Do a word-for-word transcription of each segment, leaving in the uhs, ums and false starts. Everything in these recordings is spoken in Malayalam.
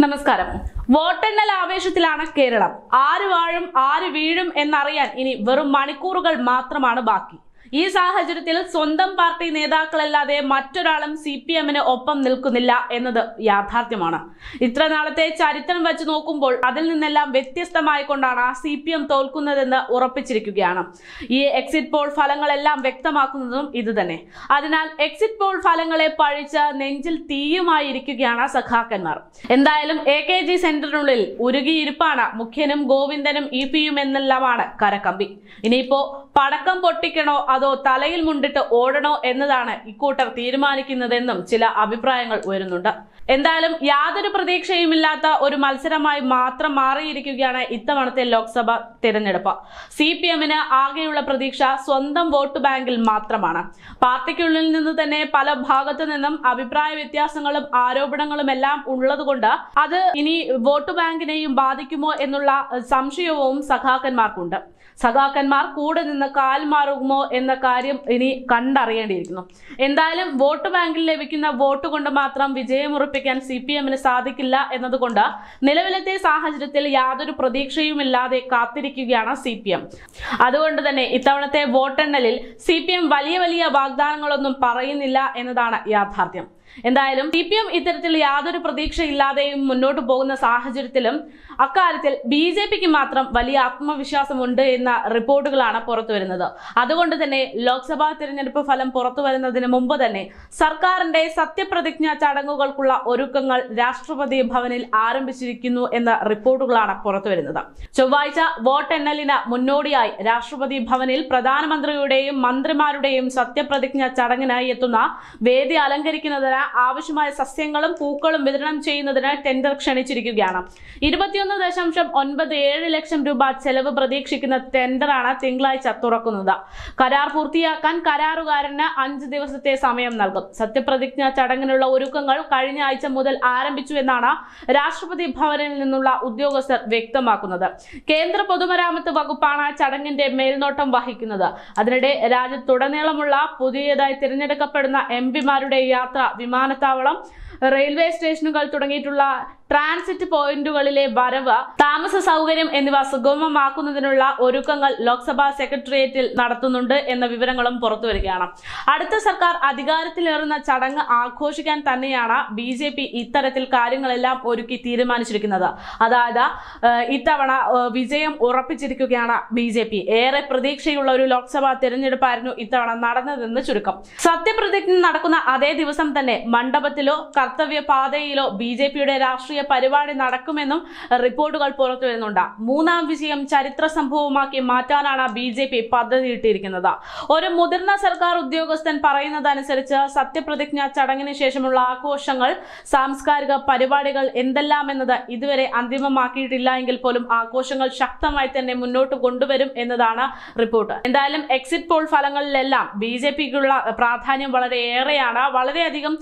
നമസ്കാരം. വോട്ടെണ്ണൽ ആവേശത്തിലാണ് കേരളം. ആര് വാഴും ആര് വീഴും എന്നറിയാൻ ഇനി വെറും മണിക്കൂറുകൾ മാത്രമാണ് ബാക്കി. ഈ സാഹചര്യത്തിൽ സ്വന്തം പാർട്ടി നേതാക്കളല്ലാതെ മറ്റൊരാളും സി പി എമ്മിന് ഒപ്പം നിൽക്കുന്നില്ല എന്നത് യാഥാർത്ഥ്യമാണ്. ഇത്ര നാളത്തെ ചരിത്രം വെച്ച് നോക്കുമ്പോൾ അതിൽ നിന്നെല്ലാം വ്യത്യസ്തമായി കൊണ്ടാണ് സി പി എം തോൽക്കുന്നതെന്ന് ഉറപ്പിച്ചിരിക്കുകയാണ്. ഈ എക്സിറ്റ് പോൾ ഫലങ്ങളെല്ലാം വ്യക്തമാക്കുന്നതും ഇത് തന്നെ. അതിനാൽ എക്സിറ്റ് പോൾ ഫലങ്ങളെ പഴിച്ച് നെഞ്ചിൽ തീയുമായിരിക്കുകയാണ് സഖാക്കന്മാർ. എന്തായാലും എ കെ ജി സെന്ററിനുള്ളിൽ ഉരുകിയിരിപ്പാണ് മുഖ്യനും ഗോവിന്ദനും ഇ പിയും എന്നെല്ലാമാണ് കരകമ്പി. ഇനിയിപ്പോ പടക്കം പൊട്ടിക്കണോ അതോ തലയിൽ മുണ്ടിട്ട് ഓടണോ എന്നതാണ് ഇക്കൂട്ടർ തീരുമാനിക്കുന്നതെന്നും ചില അഭിപ്രായങ്ങൾ ഉയരുന്നുണ്ട്. എന്തായാലും യാതൊരു പ്രതീക്ഷയുമില്ലാത്ത ഒരു മത്സരമായി മാത്രം മാറിയിരിക്കുകയാണ് ഇത്തവണത്തെ ലോക്സഭ തിരഞ്ഞെടുപ്പ്. സി പി എമ്മിന് ആകെയുള്ള പ്രതീക്ഷ സ്വന്തം വോട്ട് ബാങ്കിൽ മാത്രമാണ്. പാർട്ടിക്കുള്ളിൽ നിന്ന് തന്നെ പല ഭാഗത്തു നിന്നും അഭിപ്രായ വ്യത്യാസങ്ങളും ആരോപണങ്ങളും എല്ലാം ഉള്ളതുകൊണ്ട് അത് ഇനി വോട്ട് ബാങ്കിനെയും ബാധിക്കുമോ എന്നുള്ള സംശയവും സഖാക്കന്മാർക്കുണ്ട്. സഖാക്കന്മാർ കൂടെ നിന്ന് കാൽ മാറുമോ എന്ന കാര്യം ഇനി കണ്ടറിയേണ്ടിയിരിക്കുന്നു. എന്തായാലും വോട്ട് ബാങ്കിൽ ലഭിക്കുന്ന വോട്ട് കൊണ്ട് മാത്രം വിജയമുറപ്പിക്കാൻ സി പി എമ്മിന് സാധിക്കില്ല എന്നതുകൊണ്ട് നിലവിലത്തെ സാഹചര്യത്തിൽ യാതൊരു പ്രതീക്ഷയുമില്ലാതെ കാത്തിരിക്കുകയാണ് സി പി എം. അതുകൊണ്ട് തന്നെ ഇത്തവണത്തെ വോട്ടെണ്ണലിൽ സി പി എം വലിയ വലിയ വാഗ്ദാനങ്ങളൊന്നും പറയുന്നില്ല എന്നതാണ് യാഥാർത്ഥ്യം. എന്തായാലും സി പി എം ഇത്തരത്തിൽ യാതൊരു പ്രതീക്ഷയില്ലാതെയും മുന്നോട്ട് പോകുന്ന സാഹചര്യത്തിലും അക്കാര്യത്തിൽ ബി ജെ പിക്ക് മാത്രം വലിയ ആത്മവിശ്വാസമുണ്ട് എന്ന റിപ്പോർട്ടുകളാണ് പുറത്തു വരുന്നത്. അതുകൊണ്ട് തന്നെ ലോക്സഭാ തിരഞ്ഞെടുപ്പ് ഫലം പുറത്തു വരുന്നതിന് മുമ്പ് തന്നെ സർക്കാരിന്റെ സത്യപ്രതിജ്ഞ ചടങ്ങുകൾക്കുള്ള ഒരുക്കങ്ങൾ രാഷ്ട്രപതി ഭവനിൽ ആരംഭിച്ചിരിക്കുന്നു എന്ന റിപ്പോർട്ടുകളാണ് പുറത്തു വരുന്നത്. ചൊവ്വാഴ്ച വോട്ടെണ്ണലിന് മുന്നോടിയായി രാഷ്ട്രപതി ഭവനിൽ പ്രധാനമന്ത്രിയുടെയും മന്ത്രിമാരുടെയും സത്യപ്രതിജ്ഞ ചടങ്ങിനായി എത്തുന്ന വേദി അലങ്കരിക്കുന്നതിന് ആവശ്യമായ സസ്യങ്ങളും പൂക്കളും വിതരണം ചെയ്യുന്നതിന് ടെൻഡർ ക്ഷണിച്ചിരിക്കുകയാണ്. ഇരുപത്തിയൊന്ന് ദശാംശം ഒൻപത് ഏഴ് ലക്ഷം രൂപ ചെലവ് പ്രതീക്ഷിക്കുന്ന ടെൻഡറാണ് തിങ്കളാഴ്ച തുറക്കുന്നത്. കരാർ പൂർത്തിയാക്കാൻ കരാറുകാരന് അഞ്ച് ദിവസത്തെ സമയം നൽകും. സത്യപ്രതിജ്ഞ ചടങ്ങിനുള്ള ഒരുക്കങ്ങൾ കഴിഞ്ഞ ആഴ്ച മുതൽ ആരംഭിച്ചു എന്നാണ് രാഷ്ട്രപതി ഭവനിൽ നിന്നുള്ള ഉദ്യോഗസ്ഥർ വ്യക്തമാക്കുന്നത്. കേന്ദ്ര പൊതുമരാമത്ത് വകുപ്പാണ് ചടങ്ങിന്റെ മേൽനോട്ടം വഹിക്കുന്നത്. അതിനിടെ രാജ്യത്തുടനീളമുള്ള പുതിയതായി തിരഞ്ഞെടുക്കപ്പെടുന്ന എം പിമാരുടെ യാത്ര, വിമാനത്താവളം, റെയിൽവേ സ്റ്റേഷനുകൾ തുടങ്ങിയിട്ടുള്ള ട്രാൻസിറ്റ് പോയിന്റുകളിലെ വരവ്, താമസ സൗകര്യം എന്നിവ സുഗമമാക്കുന്നതിനുള്ള ഒരുക്കങ്ങൾ ലോക്സഭാ സെക്രട്ടേറിയറ്റിൽ നടത്തുന്നുണ്ട് എന്ന വിവരങ്ങളും പുറത്തു വരികയാണ്. അടുത്ത സർക്കാർ അധികാരത്തിലേറുന്ന ചടങ്ങ് ആഘോഷിക്കാൻ തന്നെയാണ് ബി ജെ പി ഇത്തരത്തിൽ കാര്യങ്ങളെല്ലാം ഒരുക്കി തീരുമാനിച്ചിരിക്കുന്നത്. അതായത് ഇത്തവണ വിജയം ഉറപ്പിച്ചിരിക്കുകയാണ് ബി ജെ പി. ഏറെ പ്രതീക്ഷയുള്ള ഒരു ലോക്സഭാ തിരഞ്ഞെടുപ്പായിരുന്നു ഇത്തവണ നടന്നതെന്ന് ചുരുക്കം. സത്യപ്രതിജ്ഞ നടക്കുന്ന അതേ ദിവസം തന്നെ മണ്ഡപത്തിലോ കർത്തവ്യ പാതയിലോ ബി ജെ പിയുടെ രാഷ്ട്രീയ പരിപാടി നടക്കുമെന്നും റിപ്പോർട്ടുകൾ പുറത്തു വരുന്നുണ്ട്. മൂന്നാം വിജയം ചരിത്ര സംഭവമാക്കി മാറ്റാനാണ് ബി ജെ പി പദ്ധതിയിട്ടിരിക്കുന്നത്. ഒരു മുതിർന്ന സർക്കാർ ഉദ്യോഗസ്ഥൻ പറയുന്നതനുസരിച്ച് സത്യപ്രതിജ്ഞ ചടങ്ങിന് ശേഷമുള്ള ആഘോഷങ്ങൾ, സാംസ്കാരിക പരിപാടികൾ എന്തെല്ലാം എന്നത് ഇതുവരെ അന്തിമമാക്കിയിട്ടില്ല എങ്കിൽ പോലും ആഘോഷങ്ങൾ ശക്തമായി തന്നെ മുന്നോട്ട് കൊണ്ടുവരും എന്നതാണ് റിപ്പോർട്ട്. എന്തായാലും എക്സിറ്റ് പോൾ ഫലങ്ങളിലെല്ലാം ബി ജെ പിക്കുള്ള പ്രാധാന്യം വളരെ ഏറെയാണ്. വളരെയധികം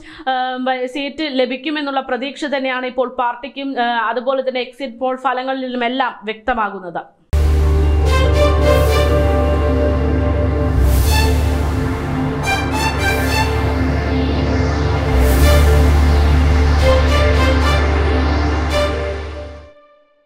സീറ്റ് ലഭിക്കുമെന്നുള്ള പ്രതീക്ഷ തന്നെയാണ് ഇപ്പോൾ പാർട്ടിക്കും അതുപോലെ തന്നെ എക്സിറ്റ് പോൾ ഫലങ്ങളിലുമെല്ലാം വ്യക്തമാകുന്നത്.